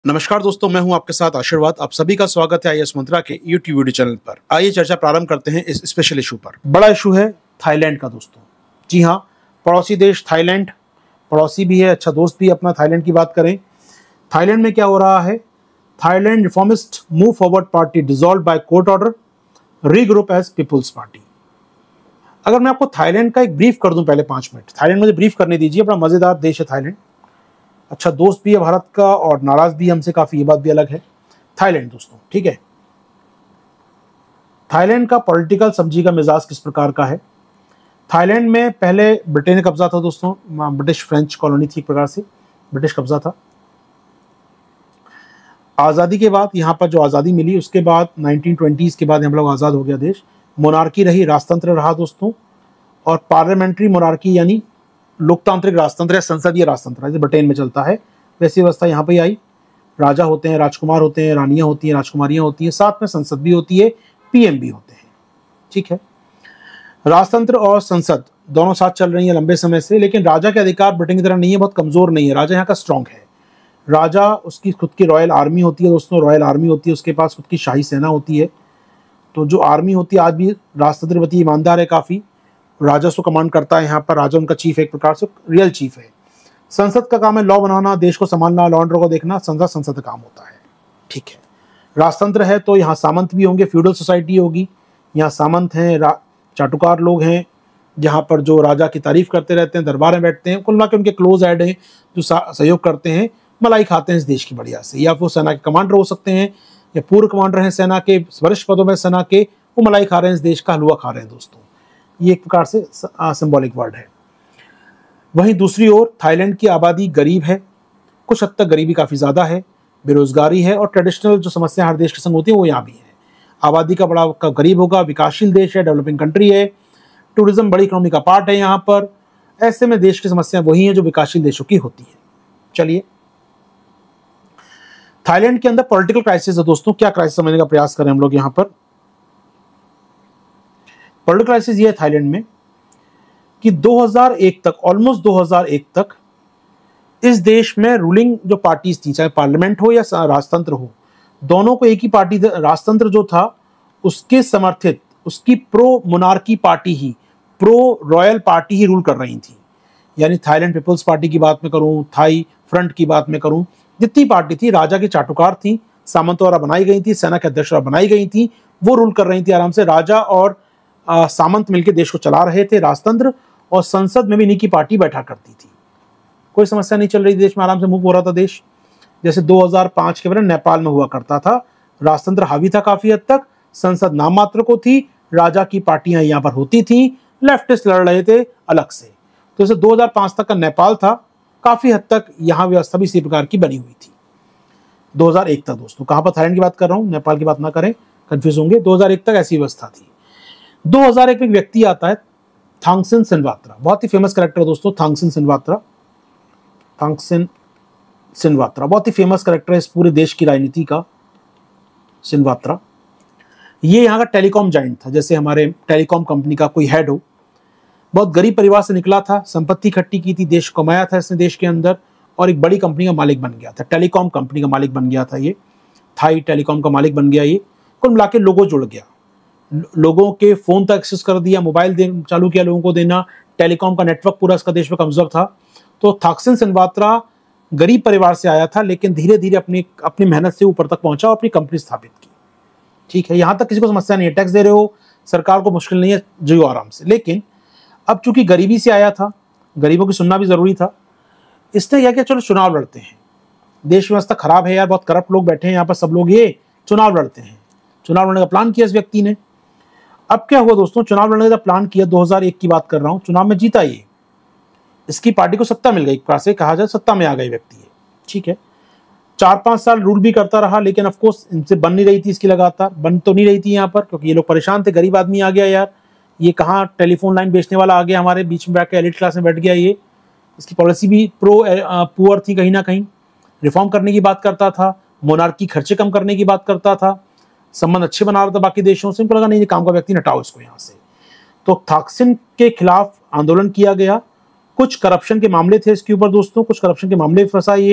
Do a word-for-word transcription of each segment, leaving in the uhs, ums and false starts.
नमस्कार दोस्तों, मैं हूं आपके साथ आशीर्वाद। आप सभी का स्वागत है आई एस मंत्रा के यूट्यूब वीडियो चैनल पर। आइए चर्चा प्रारंभ करते हैं इस स्पेशल इशू पर। बड़ा इशू है थाईलैंड का दोस्तों। जी हां, पड़ोसी देश थाईलैंड, पड़ोसी भी है, अच्छा दोस्त भी अपना। थाईलैंड की बात करें, थाईलैंड में क्या हो रहा है? Thailand reformist move forward party dissolve by court order, regroup as people's party. अगर मैं आपको थाईलैंड का एक ब्रीफ कर दूं पहले पांच मिनट, थाईलैंड मुझे ब्रीफ करने दीजिए। बड़ा मजेदार देश है थाईलैंड, अच्छा दोस्त भी है भारत का और नाराज भी हमसे काफी, ये बात भी अलग है। थाईलैंड दोस्तों, ठीक है, थाईलैंड का पॉलिटिकल समझी का मिजाज किस प्रकार का है? थाईलैंड में पहले ब्रिटेन का कब्जा था दोस्तों, ब्रिटिश फ्रेंच कॉलोनी थी, एक प्रकार से ब्रिटिश कब्जा था। आजादी के बाद यहाँ पर जो आजादी मिली, उसके बाद नाइनटीन ट्वेंटीज़ के बाद हम लोग आजाद हो गया देश। मोनार्की रही, राजतंत्र रहा दोस्तों, और पार्लियामेंट्री मोनार्की यानी लोकतांत्रिक राजतंत्र है, संसदीय राजतंत्र है, ब्रिटेन में चलता है, वैसी व्यवस्था यहाँ पे आई। राजा होते हैं, राजकुमार होते हैं, रानियां होती हैं, राजकुमारियां होती हैं, साथ में संसद भी होती है, पीएम भी होते हैं, ठीक है। राजतंत्र और संसद दोनों साथ चल रही है लंबे समय से, लेकिन राजा के अधिकार ब्रिटेन की तरह नहीं है, बहुत कमजोर नहीं है। राजा यहाँ का स्ट्रॉन्ग है। राजा, उसकी खुद की रॉयल आर्मी होती है दोस्तों, रॉयल आर्मी होती है, उसके पास खुद की शाही सेना होती है। तो जो आर्मी होती है, आज भी राजतंत्र प्रति ईमानदार है काफी, राजस्व कमांड करता है यहाँ पर, राजा उनका चीफ है, एक प्रकार से रियल चीफ है। संसद का काम है लॉ बनाना, देश को संभालना, लॉ एंड ऑर्डर को देखना, संसद संसद का काम होता है, ठीक है। राजतंत्र है तो यहाँ सामंत भी होंगे, फ्यूडल सोसाइटी होगी, यहाँ सामंत हैं, चाटुकार लोग हैं, जहाँ पर जो राजा की तारीफ करते रहते हैं, दरबार में बैठते हैं, कुल मिला के उनके क्लोज एड हैं जो सहयोग करते हैं, मलाई खाते हैं इस देश की बढ़िया से। या वो सेना के कमांडर हो सकते हैं, या पूर्व कमांडर हैं सेना के, वरिष्ठ पदों में सेना के, वो मलाई खा रहे हैं, इस देश का हलवा खा रहे हैं दोस्तों। ये एक प्रकार से सिंबॉलिक वर्ड है। वहीं दूसरी ओर थाईलैंड की आबादी गरीब है, कुछ हद तक गरीबी काफ़ी ज़्यादा है, बेरोजगारी है, और ट्रेडिशनल जो समस्या हर देश के संग होती है वो यहाँ भी है। आबादी का बड़ा का गरीब होगा, विकासशील देश है, डेवलपिंग कंट्री है, टूरिज्म बड़ी इकोनॉमी का पार्ट है यहाँ पर। ऐसे में देश की समस्या वही है जो विकासशील देशों की होती है। चलिए, थाईलैंड के अंदर पॉलिटिकल क्राइसिस है दोस्तों। क्या क्राइसिस समझने का प्रयास करें हम लोग यहाँ पर? पॉलिटिकल क्राइसिस ये है थाईलैंड में कि दो हज़ार एक तक, ऑलमोस्ट दो हज़ार एक तक इस देश में रूलिंग जो पार्टीज थी, चाहे पार्लियामेंट हो या राजतंत्र हो, दोनों को एक ही पार्टी, राजतंत्र जो था उसके समर्थित, उसकी प्रो मोनार्की पार्टी ही, प्रो रॉयल पार्टी ही रूल कर रही थी। यानी थाईलैंड पीपल्स पार्टी की बात में करूं, थाई फ्रंट की बात में करूं, जितनी पार्टी थी, राजा की चाटुकार थी, सामंत द्वारा बनाई गई थी, सेना के अध्यक्ष द्वारा बनाई गई थी, वो रूल कर रही थी आराम से। राजा और आ, सामंत मिलकर देश को चला रहे थे, राजतंत्र, और संसद में भी इन्हीं की पार्टी बैठा करती थी। कोई समस्या नहीं चल रही देश में, आराम से मूव हो रहा था देश। जैसे दो हज़ार पाँच के बाद नेपाल में हुआ करता था, राजतंत्र हावी था काफी हद तक, संसद नाम मात्र को थी, राजा की पार्टियां यहाँ पर होती थी, लेफ्टिस्ट लड़ रहे थे अलग से। तो जैसे दो हज़ार पाँच तक का नेपाल था, काफी हद तक यहाँ व्यवस्था भी इसी प्रकार की बनी हुई थी दो हज़ार एक तक दोस्तों। कहाँ पर? थाईलैंड की बात कर रहा हूँ, नेपाल की बात ना करें, कंफ्यूज होंगे। दो हज़ार एक तक ऐसी व्यवस्था थी। दो हज़ार एक में एक व्यक्ति आता है, थांगसेन सिनवात्रा, बहुत ही फेमस कैरेक्टर दोस्तों, थांगसेन सिनवात्रा। थांगसेन सिनवात्रा बहुत ही फेमस कैरेक्टर है इस पूरे देश की राजनीति का। सिनवात्रा ये यहाँ का टेलीकॉम जाइंट था, जैसे हमारे टेलीकॉम कंपनी का कोई हेड हो। बहुत गरीब परिवार से निकला था, संपत्ति इकट्ठी की थी, देश कमाया था इसने देश के अंदर, और एक बड़ी कंपनी का मालिक बन गया था, टेलीकॉम कंपनी का मालिक बन गया था ये, थाई टेलीकॉम का मालिक बन गया ये। कुल मिला के लोगों जुड़ गया, लोगों के फोन तक एक्सेस कर दिया, मोबाइल दे चालू किया लोगों को देना, टेलीकॉम का नेटवर्क पूरा इसका देश में कमजोर था। तो थांगसेन सिनवात्रा गरीब परिवार से आया था, लेकिन धीरे धीरे अपनी अपनी मेहनत से ऊपर तक पहुंचा और अपनी कंपनी स्थापित की, ठीक है। यहां तक किसी को समस्या नहीं है, टैक्स दे रहे हो, सरकार को मुश्किल नहीं है, जियो आराम से। लेकिन अब चूंकि गरीबी से आया था, गरीबों की सुनना भी जरूरी था, इसने यह कि चलो चुनाव लड़ते हैं, देश व्यवस्था खराब है यार, बहुत करप्ट लोग बैठे हैं यहाँ पर, सब लोग ये चुनाव लड़ते हैं। चुनाव लड़ने का प्लान किया इस व्यक्ति ने। अब क्या हुआ दोस्तों, चुनाव लड़ने का प्लान किया, दो हज़ार एक की बात कर रहा हूं, चुनाव में जीता ये, इसकी पार्टी को सत्ता मिल गई, एक प्रकार से कहा जाए सत्ता में आ गई व्यक्ति है, ठीक है। चार पांच साल रूल भी करता रहा, लेकिन ऑफ कोर्स इनसे बन नहीं रही थी इसकी, लगातार बन तो नहीं रही थी यहाँ पर, क्योंकि ये लोग परेशान थे, गरीब आदमी आ गया यार, ये कहाँ टेलीफोन लाइन बेचने वाला आ गया हमारे बीच में, बैठ के एलिट क्लास में बैठ गया ये। इसकी पॉलिसी भी प्रो पुअर थी, कहीं ना कहीं रिफॉर्म करने की बात करता था, मोनार्की खर्चे कम करने की बात करता था, संबंध अच्छे बना रहा था बाकी देशों से। इनको लगा नहीं, ये काम का व्यक्ति, हटाओ इसको यहाँ से। तो थांगसेन के खिलाफ आंदोलन किया गया, कुछ करप्शन के मामले थे इसके ऊपर दोस्तों, कुछ करप्शन के मामले फंसा ये,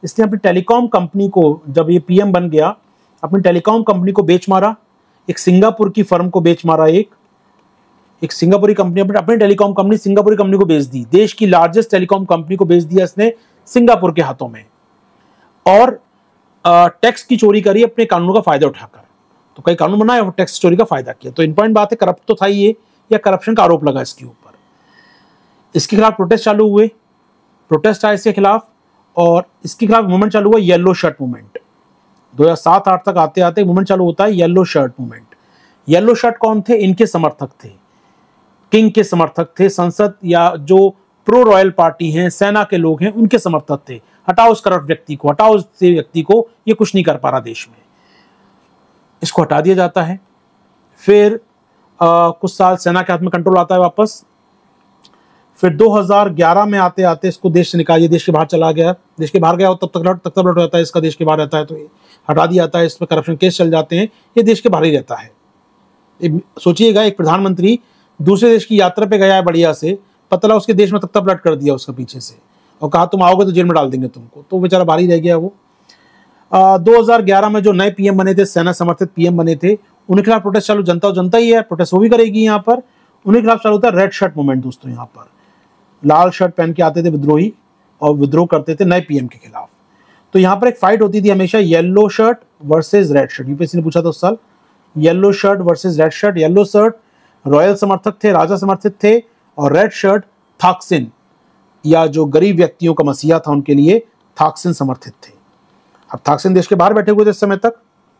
इसने अपनी टेलीकॉम कंपनी को, जब ये पीएम बन गया, अपनी टेलीकॉम कंपनी को बेच मारा, एक सिंगापुर की फर्म को बेच मारा, एक एक सिंगापुरी कंपनी, अपनी टेलीकॉम कंपनी सिंगापुरी कंपनी को बेच दी, देश की लार्जेस्ट टेलीकॉम कंपनी को बेच दिया इसने सिंगापुर के हाथों में, और टैक्स की चोरी करी अपने कानूनों का फायदा उठाकर। तो कई कानून बनाए और टैक्स चोरी का फायदा किया। तो इंपॉर्टेंट बात है, करप्ट तो था ये, या करप्शन का आरोप लगा इसके ऊपर। इसके खिलाफ प्रोटेस्ट चालू हुए, प्रोटेस्ट आए इसके खिलाफ, और इसके खिलाफ मूवमेंट चालू हुआ, येलो शर्ट मूवमेंट। दो हज़ार सात आठ तक आते आते मूवमेंट चालू होता है yellow shirt movement. Yellow shirt कौन थे? इनके समर्थक थे, किंग के समर्थक थे, संसद या जो प्रो रॉयल पार्टी हैं, सेना के लोग हैं, उनके समर्थक थे। हटाओ उस करप्ट व्यक्ति को, हटाओ उस व्यक्ति को, ये कुछ नहीं कर पा रहा देश में, इसको हटा दिया जाता है। फिर आ, कुछ साल सेना के हाथ में कंट्रोल आता है वापस। फिर दो हज़ार ग्यारह में आते आते इसको देश से निकाल, देश के बाहर चला गया, देश के बाहर गया हो तब तक तक तक लौट जाता है, इसका देश के बाहर रहता है तो ये हटा दिया जाता है, इस पर करप्शन केस चल जाते हैं, ये देश के बाहर ही रहता है। सोचिएगा, एक प्रधानमंत्री दूसरे देश की यात्रा पे गया है बढ़िया से, पतला उसके देश में तख्ता पलट कर दिया उसका पीछे से, और कहा तुम आओगे तो जेल में डाल देंगे तुमको, तो बेचारा बाहर ही रह गया वो। आ, दो हज़ार ग्यारह में जो नए पीएम बने थे, सेना समर्थित पीएम बने थे, उनके खिलाफ प्रोटेस्ट चालू, जनता और जनता ही है, प्रोटेस्ट वो भी करेगी यहाँ पर। उनके खिलाफ चालू होता है रेड शर्ट मूवमेंट दोस्तों। यहाँ पर लाल शर्ट पहन के आते थे विद्रोही और विद्रोह करते थे नए पीएम के खिलाफ। तो यहाँ पर एक फाइट होती थी हमेशा, yellow shirt versus red shirt. UPSC ने पूछा था उस साल, yellow shirt versus red shirt. Yellow shirt royal समर्थक थे, राजा समर्थित थे, और रेड शर्ट थाकसिन या जो गरीब व्यक्तियों का मसीहा था उनके लिए थाकसिन समर्थित थे। अब थाकसिन देश के बाहर बैठे हुए थे इस समय तक,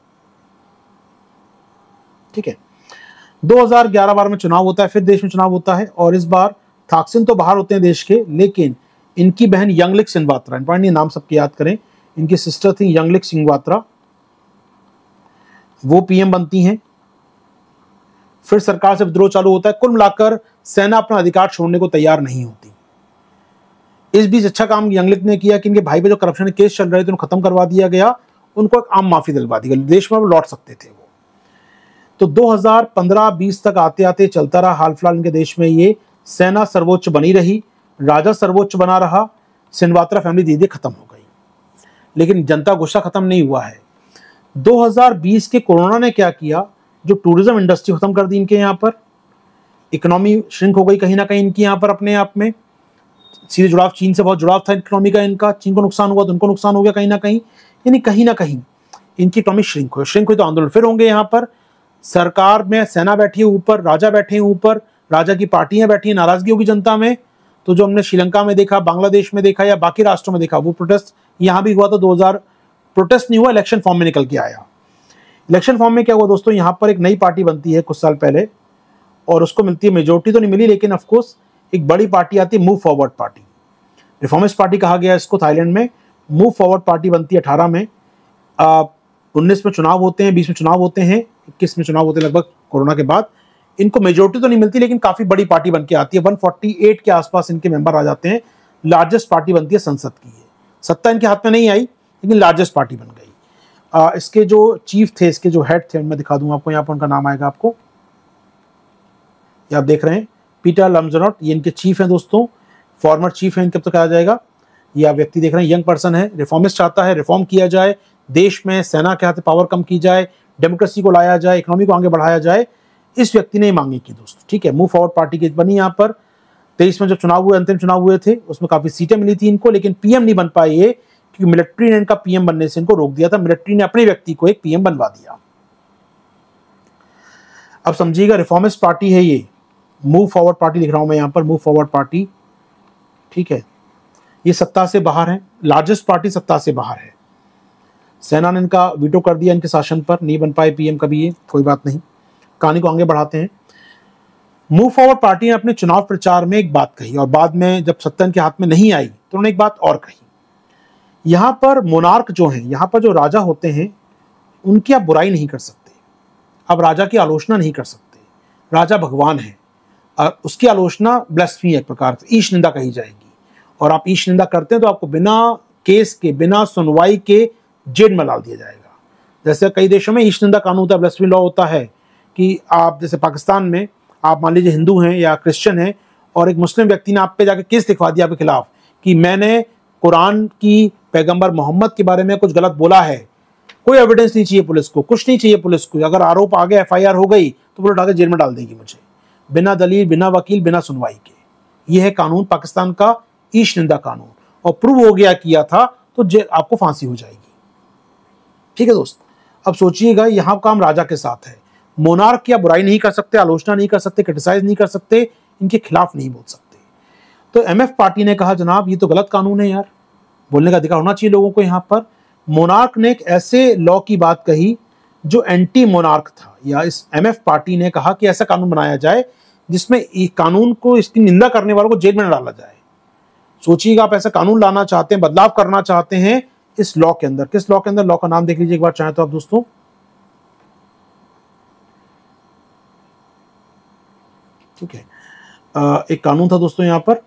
ठीक है। दो हज़ार ग्यारह बारह में चुनाव होता है, फिर देश में चुनाव होता है, और इस बार थाकसिन तो बाहर होते हैं देश के, लेकिन इनकी बहन यंगलिक सिंहवात्रा, इंपॉर्टेंट नाम सबके याद करें, इनकी सिस्टर थी यंगलिक सिंहवात्रा, वो पीएम बनती हैं। फिर सरकार से विद्रोह चालू होता है। कुल मिलाकर सेना अपना अधिकार छोड़ने को तैयार नहीं होती। इस बीच अच्छा काम यंगलिक ने किया कि इनके भाई पे जो करप्शन के केस चल रहे थे उनको खत्म करवा दिया गया, उनको एक आम माफी दिलवा दी गई, देश में वो लौट सकते थे वो। तो दो हज़ार पंद्रह बीस तक आते आते चलता रहा। हाल फिलहाल इनके देश में ये सेना सर्वोच्च बनी रही, राजा सर्वोच्च बना रहा, सिंहवात्रा फैमिली धीरे धीरे खत्म हो गई, लेकिन जनता गुस्सा खत्म नहीं हुआ है। दो हज़ार बीस के कोरोना ने क्या किया, जो टूरिज्म इंडस्ट्री खत्म कर दी इनके यहाँ पर, इकोनॉमी श्रिंक हो गई कहीं ना कहीं इनकी यहाँ पर अपने आप में, सीधे जुड़ाव चीन से बहुत जुड़ाव था इकोनॉमी का इनका, चीन को नुकसान हुआ तो उनको नुकसान हो गया कहीं ना कहीं, यानी कहीं ना कहीं इनकी इकोनॉमी श्रिंक हुई। श्रिंक हुई तो आंदोलन फिर होंगे यहाँ पर। सरकार में सेना बैठी है ऊपर, राजा बैठे हैं ऊपर, राजा की पार्टियां बैठी हैं, नाराजगी होगी जनता में। तो जो हमने श्रीलंका में देखा, बांग्लादेश में देखा या बाकी राष्ट्रों में देखा, वो प्रोटेस्ट यहाँ भी हुआ। तो दो हज़ार प्रोटेस्ट नहीं हुआ, इलेक्शन फॉर्म में निकल के आया। इलेक्शन फॉर्म में क्या हुआ दोस्तों, यहाँ पर एक नई पार्टी बनती है कुछ साल पहले, और उसको मिलती है मेजोरिटी तो नहीं मिली, लेकिन ऑफकोर्स एक बड़ी पार्टी आती है, move forward party, reformist party कहा गया इसको थाईलैंड में। मूव फॉरवर्ड पार्टी बनती है अठारह में, उन्नीस में चुनाव होते हैं, बीस में चुनाव होते हैं, इक्कीस में चुनाव होते हैं लगभग कोरोना के बाद। इनको मेजोरिटी तो नहीं मिलती, लेकिन काफी बड़ी पार्टी बन के आती है, एक सौ अड़तालीस के आसपास इनके मेंबर आ जाते हैं, लार्जेस्ट पार्टी बनती है संसद की है। सत्ता इनके हाथ में नहीं आई, लेकिन लार्जेस्ट पार्टी बन गई। आ, इसके जो चीफ थे, इसके जो हेड थे, मैं दिखा दूंगा आपको, यहाँ पर उनका नाम आएगा आपको, ये आप देख रहे हैं पीटर लम्जनॉट, ये इनके चीफ हैं दोस्तों, फॉर्मर चीफ हैं इनके, तो कहा जाएगा। ये आप व्यक्ति देख रहे हैं, यंग पर्सन है, रिफॉर्मिस्ट चाहता है रिफॉर्म किया जाए, देश में सेना के हाथ पावर कम की जाए, डेमोक्रेसी को लाया जाए, इकोनॉमी को आगे बढ़ाया जाए। इस व्यक्ति ने मांगी की दोस्तों, ठीक है। मूव फॉरवर्ड पार्टी की बनी यहाँ पर। तेईस में जब चुनाव हुए, अंतिम चुनाव हुए थे, उसमें काफी सीटें मिली थी इनको, लेकिन पीएम नहीं बन पाए ये, क्योंकि मिलिट्री ने इनका पीएम बनने से इनको रोक दिया था। मिलिट्री ने अपने व्यक्ति को एक पीएम बनवा दिया। अब समझिएगा, रिफॉर्मिस्ट पार्टी है ये, मूव फॉरवर्ड पार्टी लिख रहा हूं मैं यहाँ पर, मूव फॉरवर्ड पार्टी, ठीक है। ये सत्ता से बाहर है, लार्जेस्ट पार्टी सत्ता से बाहर है। सेना ने इनका वीटो कर दिया इनके शासन पर, नहीं बन पाए पीएम कभी ये, कोई बात नहीं, कहानी को आगे बढ़ाते हैं। मूव फॉरवर्ड पार्टी ने अपने चुनाव प्रचार में एक बात कही, और बाद में जब सत्ता इनके हाथ में नहीं आई तो उन्होंने एक बात और कही। यहाँ पर मोनार्क जो हैं, यहाँ पर जो राजा होते हैं, उनकी आप बुराई नहीं कर सकते, आप राजा की आलोचना नहीं कर सकते। राजा भगवान है, उसकी आलोचना ब्लास्फेमी है, एक प्रकार से ईश निंदा कही जाएगी, और आप ईश निंदा करते हैं तो आपको बिना केस के, बिना सुनवाई के जेल में डाल दिया जाएगा। जैसे कई देशों में ईश निंदा कानून होता है, ब्लास्फेमी लॉ होता है, कि आप जैसे पाकिस्तान में आप मान लीजिए हिंदू हैं या क्रिश्चियन हैं, और एक मुस्लिम व्यक्ति ने आप पे जाके केस लिखवा दिया आपके खिलाफ कि मैंने कुरान की, पैगंबर मोहम्मद के बारे में कुछ गलत बोला है, कोई एविडेंस नहीं चाहिए पुलिस को, कुछ नहीं चाहिए पुलिस को। अगर आरोप आ गया, एफ आई आर हो गई तो पुलिस उठा के जेल में डाल देगी मुझे, बिना दलील, बिना वकील, बिना सुनवाई के। यह है कानून, पाकिस्तान का ईश निंदा कानून। और प्रूव हो गया किया था तो आपको फांसी हो जाएगी। ठीक है दोस्त, अब सोचिएगा यहाँ काम राजा के साथ है। मोनार्क की आप बुराई नहीं कर सकते, आलोचना नहीं कर सकते, क्रिटिसाइज नहीं कर सकते, इनके खिलाफ नहीं बोल सकते। तो एमएफ पार्टी ने कहा जनाब ये तो गलत कानून है यार, बोलने का अधिकार होना चाहिए लोगों को। यहाँ पर मोनार्क ने एक ऐसे लॉ की बात कही जो एंटी मोनार्क था, या इस एमएफ पार्टी ने कहा कि ऐसा कानून बनाया जाए जिसमें कानून को, इसकी निंदा करने वालों को जेल में न डाला जाए। सोचिएगा, आप ऐसा कानून लाना चाहते हैं, बदलाव करना चाहते हैं इस लॉ के अंदर। किस लॉ के अंदर? लॉ का नाम देख लीजिए एक बार चाहे तो आप दोस्तों। ठीक है, एक कानून था दोस्तों यहाँ पर,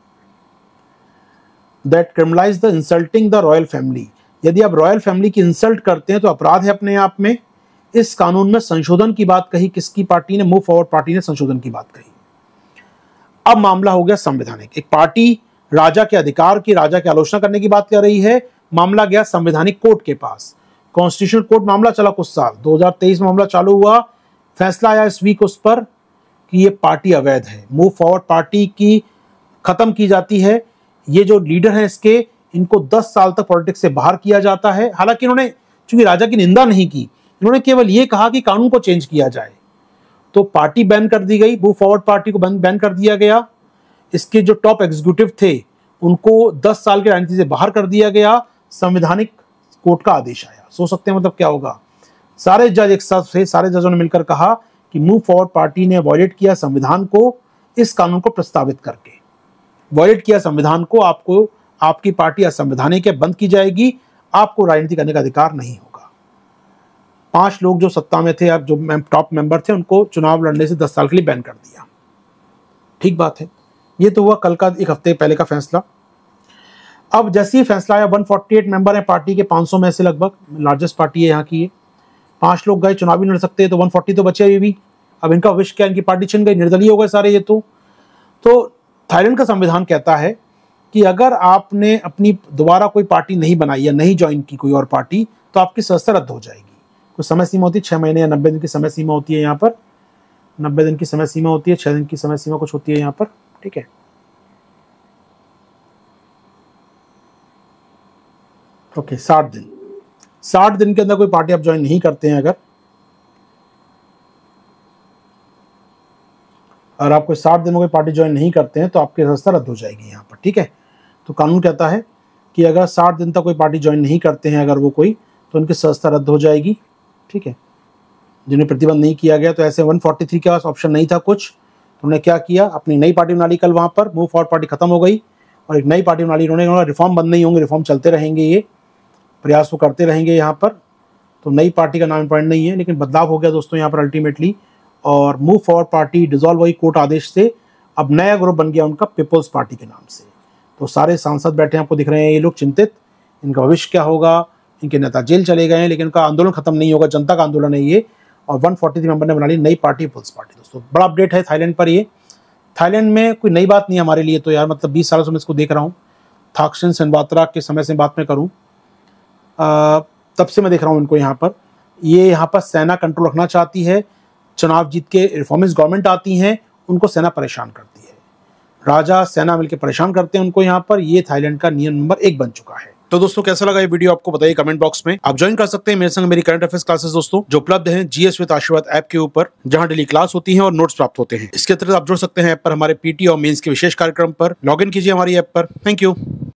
that criminalize the insulting the royal family. यदि आप रॉयल फैमिली की इंसल्ट करते हैं तो अपराध है अपने आप में। इस कानून में संशोधन की बात कही किसकी पार्टी ने? मूव फॉरवर्ड पार्टी ने संशोधन की बात कही। अब मामला हो गया संवैधानिक। एक पार्टी राजा के अधिकार की, राजा की आलोचना करने की बात कर रही है, मामला गया संवैधानिक कोर्ट के पास। कॉन्स्टिट्यूशनल कोर्ट मामला चला कुछ साल, दो हज़ार तेईस में मामला चालू हुआ, फैसला आया इस वीक उस पर कि ये पार्टी अवैध है। मूव फॉरवर्ड पार्टी की खत्म की जाती है। ये जो लीडर हैं इसके, इनको दस साल तक पॉलिटिक्स से बाहर किया जाता है। हालांकि इन्होंने चूंकि राजा की निंदा नहीं की, इन्होंने केवल ये कहा कि कानून को चेंज किया जाए, तो पार्टी बैन कर दी गई। मूव फॉरवर्ड पार्टी को बैन कर दिया गया। इसके जो टॉप एग्जीक्यूटिव थे उनको दस साल की राजनीति से बाहर कर दिया गया। संवैधानिक कोर्ट का आदेश आया। सोच सकते हैं मतलब क्या होगा। सारे जज एक साथ थे, सारे जजों ने मिलकर कहा कि मूव फॉरवर्ड पार्टी ने वॉयलेट किया संविधान को, इस कानून को प्रस्तावित करके वॉयलेट किया संविधान को। आपको, आपकी पार्टी असंवैधानिक है, बंद की जाएगी, आपको राजनीति करने का अधिकार नहीं होगा। पांच लोग जो सत्ता में थे, अब जो टॉप मेंबर थे, उनको चुनाव लड़ने से दस साल के लिए बैन कर दिया। ठीक बात है। ये तो हुआ कल का, एक हफ्ते पहले का फैसला। अब जैसे ही फैसला आया, एक सौ अड़तालीस मेंबर हैं पार्टी के, पाँच सौ में से लगभग, लार्जेस्ट पार्टी है यहाँ की ये। पांच लोग गए, चुनाव भी लड़ सकते हैं, तो एक सौ चालीस तो बचे अभी भी। अब इनका विश क्या, इनकी पार्टी छिन गई, निर्दलीय हो गए सारे ये। तो तो थाईलैंड का संविधान कहता है कि अगर आपने अपनी दोबारा कोई पार्टी नहीं बनाई या नहीं ज्वाइन की कोई और पार्टी, तो आपकी सदस्यता रद्द हो जाएगी। कुछ समय सीमा होती है, छह महीने या नब्बे दिन की समय सीमा होती है यहाँ पर। नब्बे दिन की समय सीमा होती है, छह दिन की समय सीमा कुछ होती है यहाँ पर। ठीक है, ओके, साठ दिन साठ दिन के अंदर कोई पार्टी आप ज्वाइन नहीं करते हैं, अगर और आप कोई साठ दिन में कोई पार्टी ज्वाइन नहीं करते हैं, तो आपकी सदस्यता रद्द हो जाएगी यहाँ पर। ठीक है, तो कानून कहता है कि अगर साठ दिन तक कोई पार्टी ज्वाइन नहीं करते हैं अगर वो कोई, तो उनकी सदस्यता रद्द हो जाएगी। ठीक है, जिन्हें प्रतिबंध नहीं किया गया, तो ऐसे एक सौ तैंतालीस के पास ऑप्शन नहीं था कुछ, तो उन्होंने क्या किया, अपनी नई पार्टी बना ली। कल वहाँ पर मूव फॉरवर्ड पार्टी खत्म हो गई और एक नई पार्टी बना ली इन्होंने। रिफॉर्म बंद नहीं होंगे, रिफॉर्म चलते रहेंगे, ये प्रयास वो करते रहेंगे यहाँ पर। तो नई पार्टी का नाम इंपॉर्टेंट नहीं है, लेकिन बदलाव हो गया दोस्तों यहाँ पर अल्टीमेटली। और मूव फॉरवर्ड पार्टी डिसॉल्व हुई कोर्ट आदेश से। अब नया ग्रुप बन गया उनका पीपल्स पार्टी के नाम से। तो सारे सांसद बैठे आपको दिख रहे हैं, ये लोग चिंतित, इनका भविष्य क्या होगा। इनके नेता जेल चले गए हैं, लेकिन इनका आंदोलन खत्म नहीं होगा, जनता का आंदोलन है ये। और एक सौ तैंतालीस मेंबर ने बना ली नई पार्टी, पीपल्स पार्टी। दोस्तों बड़ा अपडेट है थाईलैंड पर ये। थाईलैंड में कोई नई बात नहीं है हमारे लिए तो यार, मतलब बीस सालों से मैं इसको देख रहा हूँ। थाक्सिन सिनवात्रा के समय से बात मैं करूँ, तब से मैं देख रहा हूँ इनको यहाँ पर। ये यहाँ पर सेना कंट्रोल रखना चाहती है। चुनाव जीत के रिफॉर्मिस्ट गवर्नमेंट आती हैं, उनको सेना परेशान करती है। राजा सेना मिलकर परेशान करते हैं उनको यहाँ पर। ये थाईलैंड का नियम नंबर एक बन चुका है। तो दोस्तों कैसा लगा ये वीडियो आपको बताइए कमेंट बॉक्स में। आप ज्वाइन कर सकते हैं मेरे संग मेरी करंट अफेयर्स क्लासेस दोस्तों, जो उपलब्ध हैं जीएस विद आशीर्वाद ऐप के ऊपर, जहां डेली क्लास होती है और नोट्स प्राप्त होते हैं। इसके अतिरिक्त आप जुड़ सकते हैं ऐप पर हमारे पीटी और मेंस के विशेष कार्यक्रम पर। लॉगिन कीजिए हमारी ऐप पर। Thank you.